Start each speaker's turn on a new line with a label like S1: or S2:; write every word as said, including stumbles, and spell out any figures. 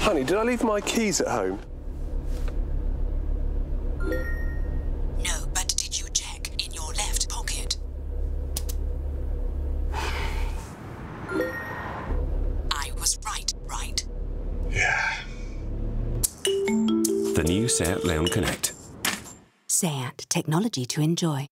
S1: Honey, did I leave my keys at home?
S2: No, but did you check in your left pocket? I was right, right?
S1: Yeah.
S3: The new Seat Leon Connect.
S4: Seat. Technology to enjoy.